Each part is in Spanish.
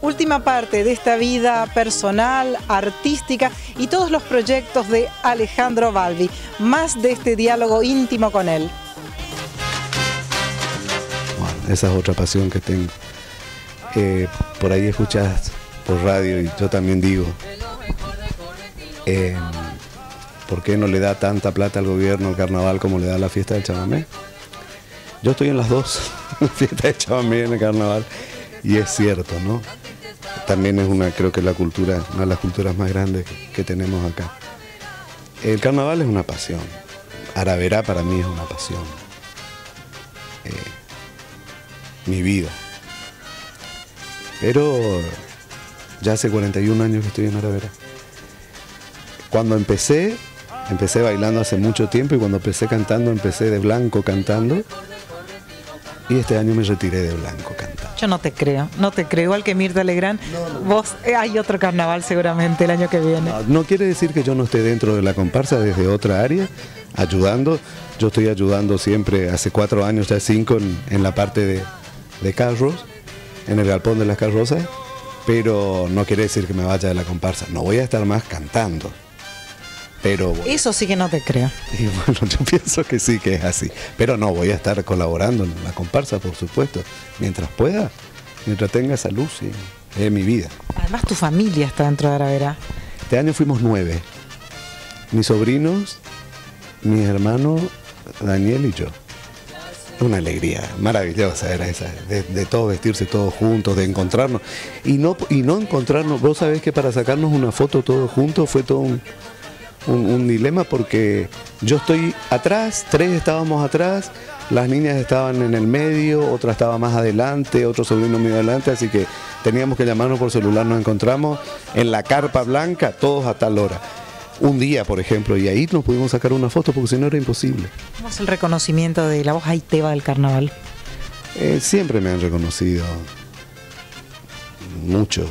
última parte de esta vida personal, artística y todos los proyectos de Alejandro Balbi. Más de este diálogo íntimo con él. Bueno, esa es otra pasión que tengo. Por ahí escuchas por radio y yo también digo, ¿por qué no le da tanta plata al gobierno al carnaval como le da la fiesta del chamamé? Yo estoy en las dos, la fiesta del chamamé y en el carnaval, y es cierto, ¿no? También es creo que una de las culturas más grandes que tenemos acá. El carnaval es una pasión, Araverá para mí es una pasión, mi vida. Pero ya hace 41 años que estoy en Araverá. Cuando empecé bailando hace mucho tiempo, y cuando empecé cantando, empecé de blanco cantando, y este año me retiré de blanco cantando. Yo no te creo, igual que Mirta Legrand, vos, hay otro carnaval seguramente el año que viene. No quiere decir que yo no esté dentro de la comparsa desde otra área, ayudando. Yo estoy ayudando siempre, hace 4 años, ya 5, en la parte de carros, en el galpón de las carrozas, pero no quiere decir que me vaya de la comparsa. No voy a estar más cantando. Pero eso sí que no te creo. Y bueno, yo pienso que sí, que es así. Pero no, voy a estar colaborando en la comparsa, por supuesto, mientras pueda, mientras tenga salud, sí, es mi vida. Además tu familia está dentro de Araverá. Este año fuimos 9. Mis sobrinos, mis hermanos, Daniel y yo. Una alegría maravillosa era esa, de todos vestirse todos juntos, de encontrarnos. Y no encontrarnos, vos sabés que para sacarnos una foto todos juntos fue todo un dilema, porque yo estoy atrás, 3 estábamos atrás, las niñas estaban en el medio, otra estaba más adelante, otro sobrino mío adelante, así que teníamos que llamarnos por celular. Nos encontramos en la carpa blanca, todos a tal hora. Un día, por ejemplo, y ahí nos pudimos sacar una foto, porque si no era imposible. ¿Cómo es el reconocimiento de la voz aiteva del carnaval? Siempre me han reconocido mucho.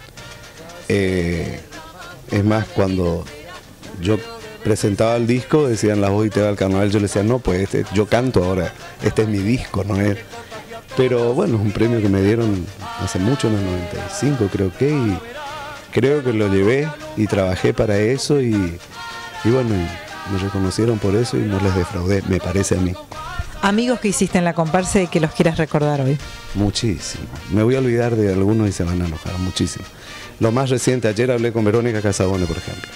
Es más, cuando yo presentaba el disco, decían la voz aiteva del carnaval, yo le decía, no, pues yo canto ahora, este es mi disco, no es. Pero bueno, es un premio que me dieron hace mucho, en el 95 creo que, y creo que lo llevé y trabajé para eso, y bueno, me reconocieron por eso y no les defraudé, me parece a mí. Amigos que hiciste en la comparsa y que los quieras recordar hoy. Muchísimo. Me voy a olvidar de algunos y se van a enojar, muchísimo. Lo más reciente, ayer hablé con Verónica Casabone, por ejemplo.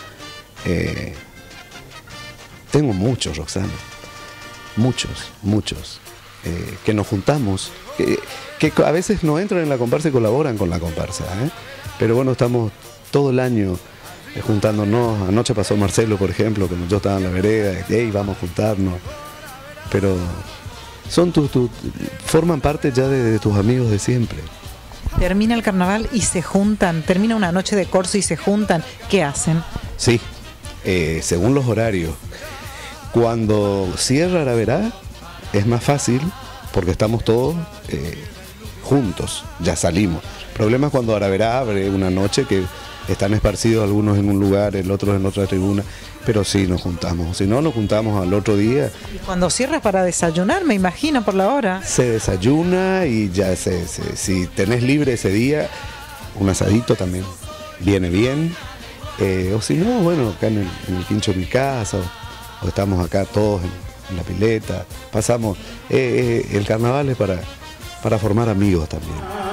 Tengo muchos, Roxana. Muchos. Que nos juntamos, que a veces no entran en la comparsa y colaboran con la comparsa, pero bueno, estamos todo el año juntándonos. Anoche pasó Marcelo, por ejemplo, que yo estaba en la vereda, hey, vamos a juntarnos. Pero son forman parte ya de tus amigos de siempre. Termina el carnaval y se juntan, termina una noche de corso y se juntan. ¿Qué hacen? Sí, según los horarios. Cuando cierra Araverá es más fácil, porque estamos todos juntos, ya salimos. El problema es cuando Araverá abre una noche, que están esparcidos algunos en un lugar, el otro en otra tribuna, pero sí nos juntamos. Si no, nos juntamos al otro día. Y cuando cierras para desayunar, me imagino, por la hora. Se desayuna y ya si tenés libre ese día, un asadito también viene bien. O si no, bueno, acá en el quincho de mi casa, o estamos acá todos en la pileta, pasamos. El carnaval es para formar amigos también.